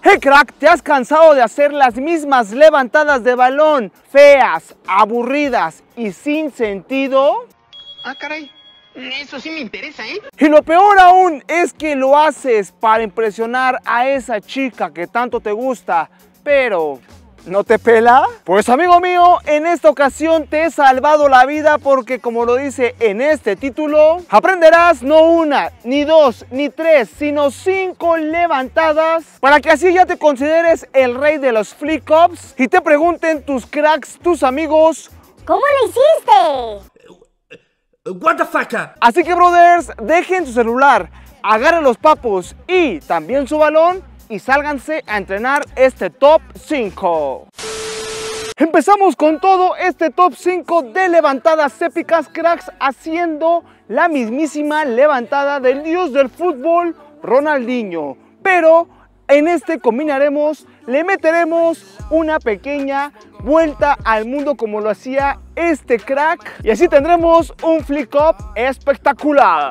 Hey crack, ¿te has cansado de hacer las mismas levantadas de balón, feas, aburridas y sin sentido? Ah, caray, eso sí me interesa, ¿eh? Y lo peor aún es que lo haces para impresionar a esa chica que tanto te gusta, pero ¿no te pela? Pues amigo mío, en esta ocasión te he salvado la vida porque como lo dice en este título, aprenderás no una, ni dos, ni tres, sino 5 levantadas para que así ya te consideres el rey de los flip-ups y te pregunten tus cracks, tus amigos, ¿cómo lo hiciste? What the fuck? Así que brothers, dejen su celular, agarren los papos y también su balón y sálganse a entrenar este top 5. Empezamos con todo este top 5 de levantadas épicas, cracks, haciendo la mismísima levantada del dios del fútbol, Ronaldinho. Pero en este combinaremos, le meteremos una pequeña vuelta al mundo como lo hacía este crack. Y así tendremos un flip-up espectacular.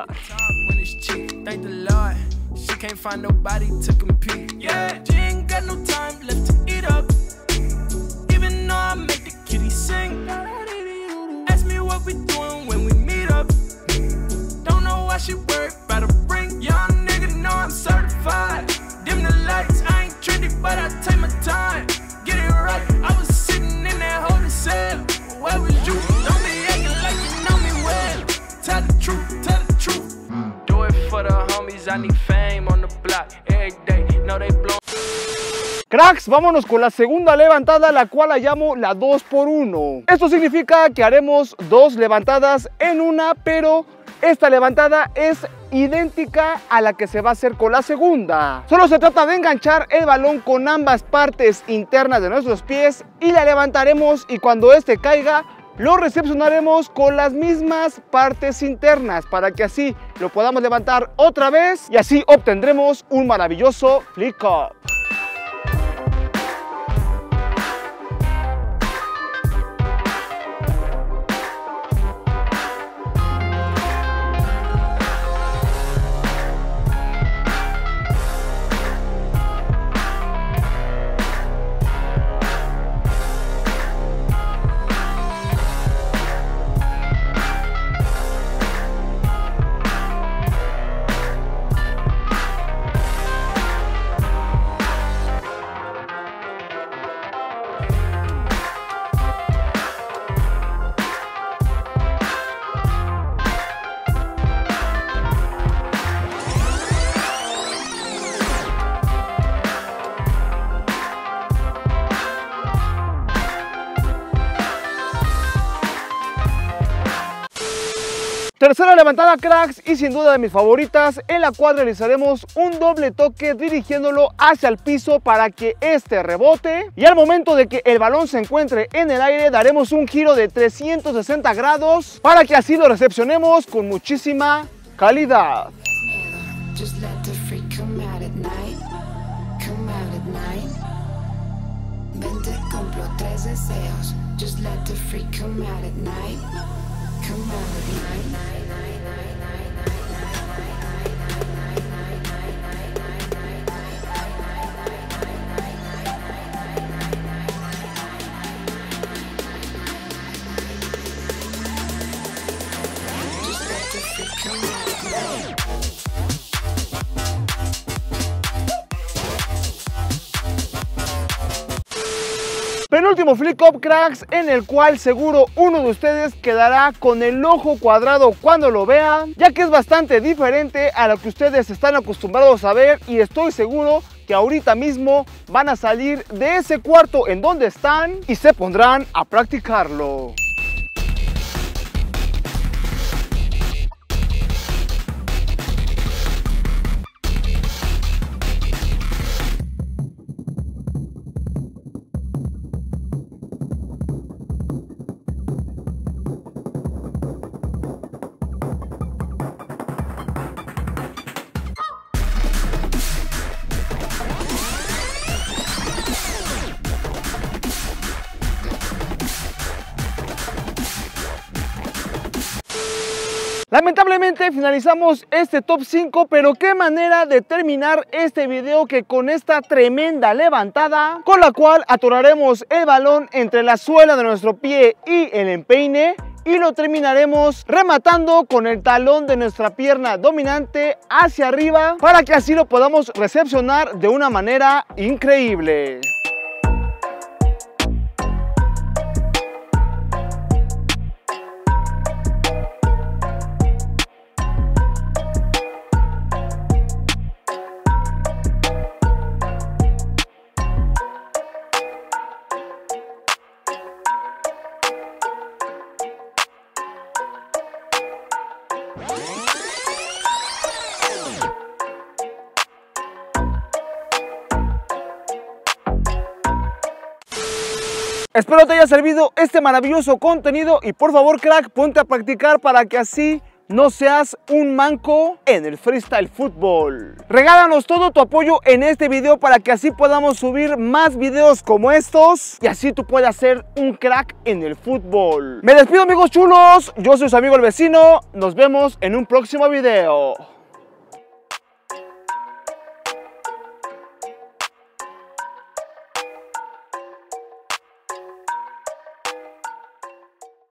Can't find nobody to compete. Yeah, she ain't got no time left to eat up. Even though I make the kitty sing. Ask me what we doing when we meet up. Don't know why she work by the ring. Young nigga know I'm certified. Dim the lights, I ain't trendy, but I take my time. Get it right, I was sitting in that holding cell. Where was you? Don't be acting like you know me well. Tell the truth, tell the truth. Do it for the homies, I need fame on the block every day. No, they blow. Cracks, vámonos con la segunda levantada, la cual la llamo la 2x1. Esto significa que haremos 2 levantadas en una, pero esta levantada es idéntica a la que se va a hacer con la segunda. Solo se trata de enganchar el balón con ambas partes internas de nuestros pies y la levantaremos, y cuando este caiga lo recepcionaremos con las mismas partes internas para que así lo podamos levantar otra vez y así obtendremos un maravilloso flip-up. Tercera levantada, cracks, y sin duda de mis favoritas, en la cual realizaremos un doble toque dirigiéndolo hacia el piso para que este rebote, y al momento de que el balón se encuentre en el aire daremos un giro de 360 grados para que así lo recepcionemos con muchísima calidad. Penúltimo flip-up, cracks, en el cual seguro uno de ustedes quedará con el ojo cuadrado cuando lo vea, ya que es bastante diferente a lo que ustedes están acostumbrados a ver, y estoy seguro que ahorita mismo van a salir de ese cuarto en donde están y se pondrán a practicarlo. Lamentablemente finalizamos este top 5, pero qué manera de terminar este video que con esta tremenda levantada, con la cual atoraremos el balón entre la suela de nuestro pie y el empeine, y lo terminaremos rematando con el talón de nuestra pierna dominante hacia arriba para que así lo podamos recepcionar de una manera increíble. Espero te haya servido este maravilloso contenido y por favor, crack, ponte a practicar para que así no seas un manco en el freestyle fútbol. Regálanos todo tu apoyo en este video para que así podamos subir más videos como estos y así tú puedas ser un crack en el fútbol. Me despido, amigos chulos, yo soy su amigo el vecino, nos vemos en un próximo video.